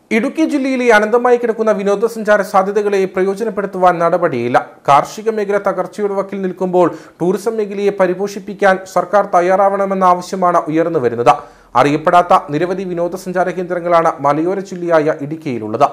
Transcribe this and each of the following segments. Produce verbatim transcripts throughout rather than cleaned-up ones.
ഇടുക്കി ജില്ലയിലെ അനന്തമായി കിടക്കുന്ന വിനോദസഞ്ചാര സാധ്യതകളെ പ്രയോജനപ്പെടുത്തുവാൻ നടപടിയില്ല. കാർഷിക മേഖല തകർച്ചയുടെ വക്കിൽ നിൽക്കുമ്പോൾ ടൂറിസം മേഖലയെ പരിപോഷിപ്പിക്കാൻ സർക്കാർ തയ്യാറാവണമെന്ന ആവശ്യമാണ് ഉയർന്നു വരുന്നത്. അറിയപ്പെടാത്ത നിരവധി വിനോദസഞ്ചാര കേന്ദ്രങ്ങളാണ് മലയോര ജില്ലയായ ഇടുക്കിയിലുള്ളത്.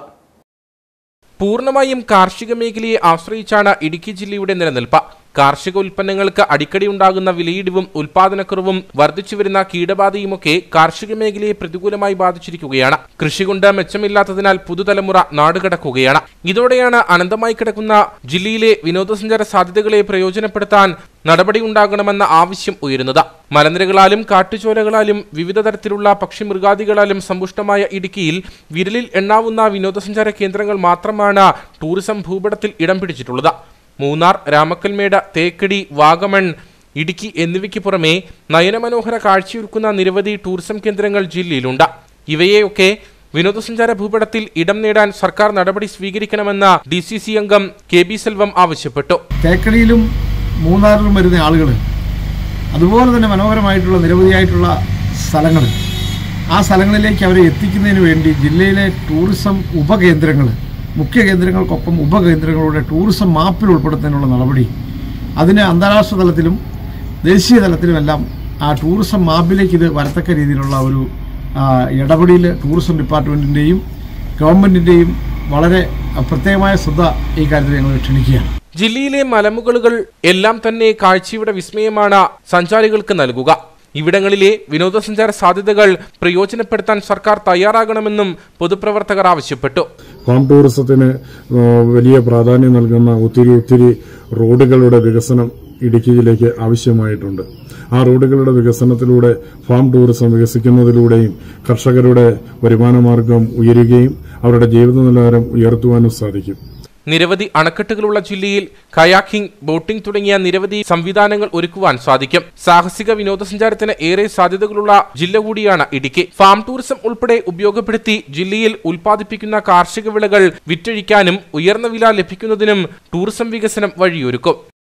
പൂർണ്ണമായും കാർഷിക മേഖലയെ ആശ്രയിച്ചാണ് ഇടുക്കി ജില്ലയുടെ നിലനിൽപ്പ്. കാർഷിക ഉൽപ്പന്നങ്ങൾക്ക് അടിക്കടി ഉണ്ടാകുന്ന വിലയിടിവും ഉൽപാദനക്കുറവും വർദ്ധിച്ചുവരുന്ന കീടബാധയുമൊക്കെ കാർഷിക മേഖലയെ പ്രതികൂലമായി ബാധിച്ചിരിക്കുകയാണ്. കൃഷി കൊണ്ട് മെച്ചമില്ലാത്തതിനാൽ പുതുതലമുറ നാടുകടക്കുകയാണ്. ഇതോടെയാണ് അനന്തമായി കിടക്കുന്ന ജില്ലയിലെ വിനോദസഞ്ചാര സാധ്യതകളെ പ്രയോജനപ്പെടുത്താൻ നടപടിയുണ്ടാകണമെന്ന ആവശ്യം ഉയരുന്നത്. മലനിരകളാലും കാട്ടുചോലകളാലും വിവിധ തരത്തിലുള്ള പക്ഷിമൃഗാദികളാലും സമ്പുഷ്ടമായ ഇടുക്കിയിൽ വിരലിൽ എണ്ണാവുന്ന വിനോദസഞ്ചാര കേന്ദ്രങ്ങൾ മാത്രമാണ് ടൂറിസം ഭൂപടത്തിൽ ഇടം പിടിച്ചിട്ടുള്ളത്. മൂന്നാർ, രാമക്കൽമേട്, തേക്കടി, വാഗമൺ, ഇടുക്കി എന്നിവയ്ക്ക് പുറമെ നയനമനോഹര കാഴ്ചയൊരുക്കുന്ന നിരവധി ടൂറിസം കേന്ദ്രങ്ങൾ ജില്ലയിലുണ്ട്. ഇവയെയൊക്കെ വിനോദസഞ്ചാര ഭൂപടത്തിൽ ഇടം നേടാൻ സർക്കാർ നടപടി സ്വീകരിക്കണമെന്ന് ഡി സി സി അംഗം കെ ബി സെൽവം ആവശ്യപ്പെട്ടു. തേക്കടിയിലും മൂന്നാറിലും വരുന്ന ആളുകൾ, അതുപോലെ തന്നെ മനോഹരമായിട്ടുള്ള നിരവധിയായിട്ടുള്ള സ്ഥലങ്ങൾ, ആ സ്ഥലങ്ങളിലേക്ക് അവരെ എത്തിക്കുന്നതിന് വേണ്ടി ജില്ലയിലെ ടൂറിസം ഉപകേന്ദ്രങ്ങൾ, മുഖ്യ കേന്ദ്രങ്ങൾക്കൊപ്പം ഉപകേന്ദ്രങ്ങളുടെ ടൂറിസം മാപ്പിൽ ഉൾപ്പെടുത്തുന്നതിനുള്ള നടപടി, അതിന് അന്താരാഷ്ട്ര തലത്തിലും ദേശീയ തലത്തിലുമെല്ലാം ആ ടൂറിസം മാപ്പിലേക്ക് ഇത് വരത്തക്ക രീതിയിലുള്ള ഒരു ഇടപെടൽ ടൂറിസം ഡിപ്പാർട്ട്മെൻറ്റിൻ്റെയും ഗവൺമെൻറ്റിൻ്റെയും വളരെ പ്രത്യേകമായ ശ്രദ്ധ ഈ കാര്യത്തിൽ ഞങ്ങൾ ക്ഷണിക്കുകയാണ്. ജില്ലയിലെ മലമുകളുകൾ എല്ലാം തന്നെ കാഴ്ചയുടെ വിസ്മയമാണ് സഞ്ചാരികൾക്ക് നൽകുക. ഇവിടങ്ങളിലെ വിനോദസഞ്ചാര സാധ്യതകൾ പ്രയോജനപ്പെടുത്താൻ സർക്കാർ തയ്യാറാകണമെന്നും പൊതുപ്രവർത്തകർ ആവശ്യപ്പെട്ടു. ഫാം ടൂറിസത്തിന് വലിയ പ്രാധാന്യം നൽകുന്ന ഒത്തിരി ഒത്തിരി റോഡുകളുടെ വികസനം ഇടുക്കി ജില്ലയ്ക്ക് ആവശ്യമായിട്ടുണ്ട്. ആ റോഡുകളുടെ വികസനത്തിലൂടെ ഫാം ടൂറിസം വികസിക്കുന്നതിലൂടെയും കർഷകരുടെ വരുമാന മാർഗം ഉയരുകയും അവരുടെ ജീവിത നിലവാരം ഉയർത്തുവാനും സാധിക്കും. നിരവധി അണക്കെട്ടുകളുള്ള ജില്ലയിൽ കയാക്കിംഗ്, ബോട്ടിംഗ് തുടങ്ങിയ നിരവധി സംവിധാനങ്ങൾ ഒരുക്കുവാൻ സാധിക്കും. സാഹസിക വിനോദസഞ്ചാരത്തിന് ഏറെ സാധ്യതകളുള്ള ജില്ല കൂടിയാണ് ഇടുക്കി. ഫാം ടൂറിസം ഉൾപ്പെടെ ഉപയോഗപ്പെടുത്തി ജില്ലയിൽ ഉൽപ്പാദിപ്പിക്കുന്ന കാർഷിക വിളകൾ വിറ്റഴിക്കാനും ഉയർന്ന വില ലഭിക്കുന്നതിനും ടൂറിസം വികസനം വഴിയൊരുക്കും.